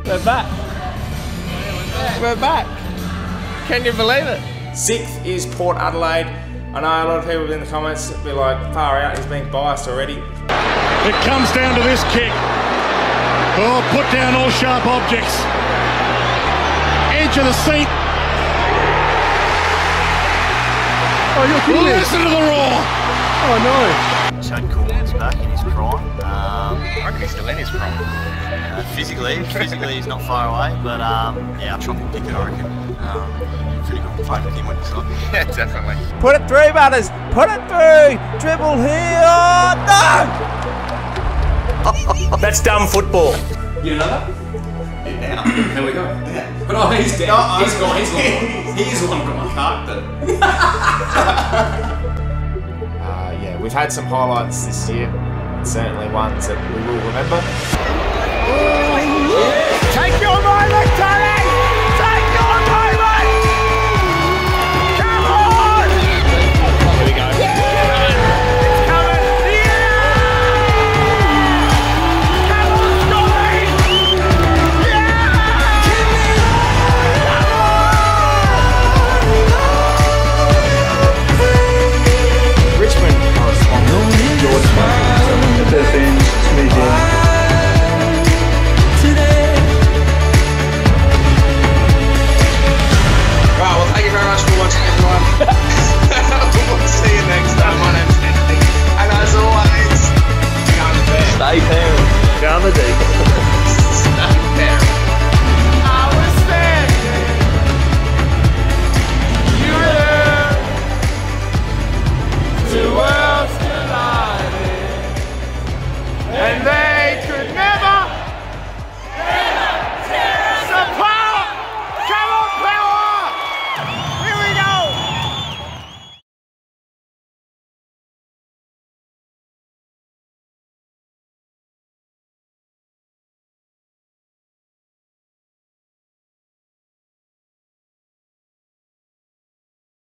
We're back. We're back. Can you believe it? 6th is Port Adelaide. I know a lot of people in the comments be like, far out, he's being biased already. It comes down to this kick. Oh, put down all sharp objects. Edge of the seat. Oh, you're kidding me. Listen to the roar. Oh no. Shane Coleman's back in his prime. I reckon he's still in his prime. Physically he's not far away, but yeah, I'll try and pick it, I reckon. Pretty good fight with him when he's on. Yeah, definitely. Put it through, Butters. Put it through. Dribble here. Oh, no. That's dumb football. You know that? Yeah, now. There we go. Yeah. But oh, he's dead. No, he's gone. He's the one who got my card, but... Yeah, we've had some highlights this year. Certainly ones that we will remember. Take your moment, Tony. Take your moment. Come on. Here we go. Yeah. It's coming. Yeah. Come on, Scotty. Yeah. Richmond correspondent George Murray. The Ben's Museum. Right, well, thank you very much for watching, everyone. We'll see you next time. My name's Anthony. And as always, go to bed. Stay parent. Down the deep. Stay there. I was standing. You were there. To